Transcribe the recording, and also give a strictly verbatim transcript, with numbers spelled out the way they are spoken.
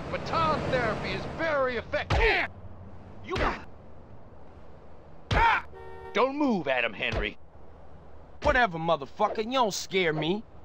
Baton therapy is very effective. You... Ah! Don't move, Adam Henry. Whatever, motherfucker. You don't scare me.